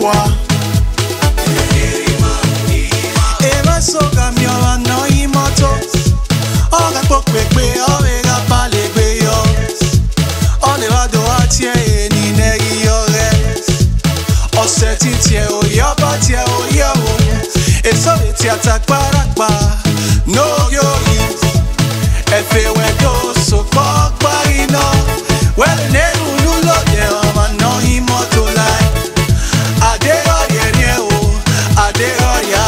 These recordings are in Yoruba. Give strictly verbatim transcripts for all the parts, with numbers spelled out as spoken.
quoi. Eva soka mioa no imotos. Oga pokwe oga pale gbe yo. Ole wa do atie ni negi yores. Ose ti tie o yo ba tie o yo. E so le ti attack parakpa. No yo is. E fe we do so pok parino. Well ne unu lo de o no imoto lai. Ade o ye ni o. Ade o ya.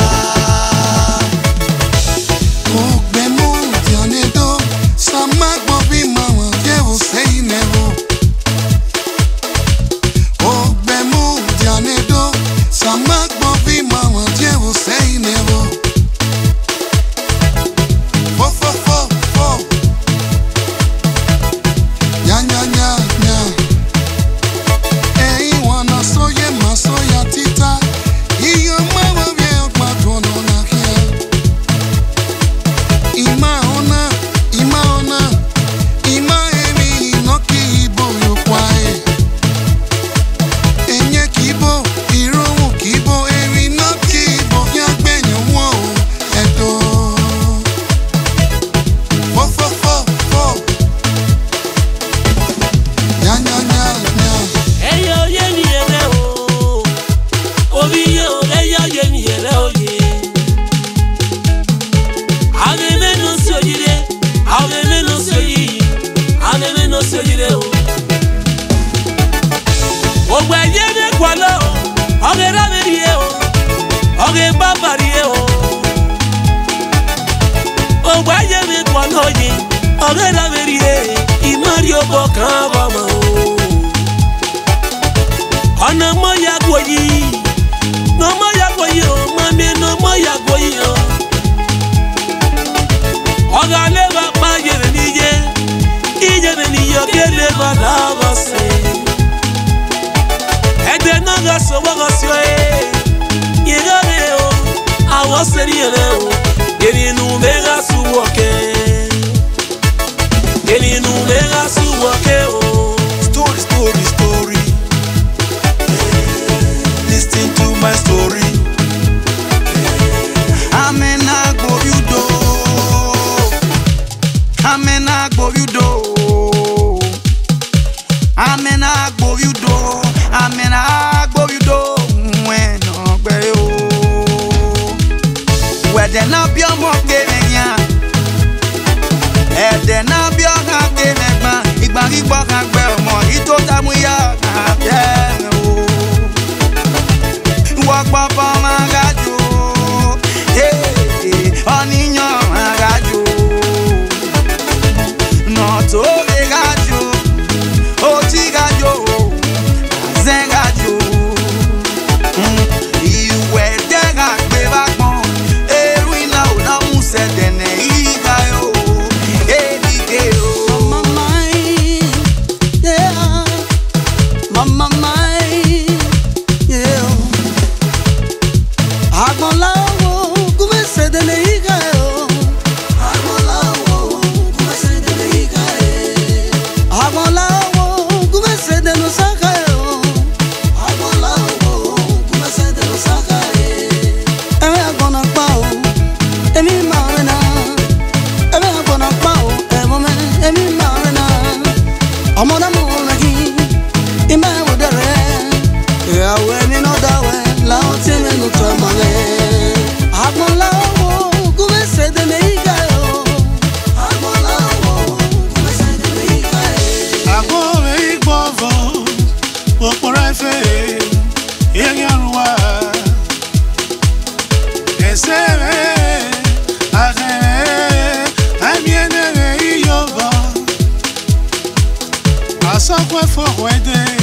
Asa kwa fo wede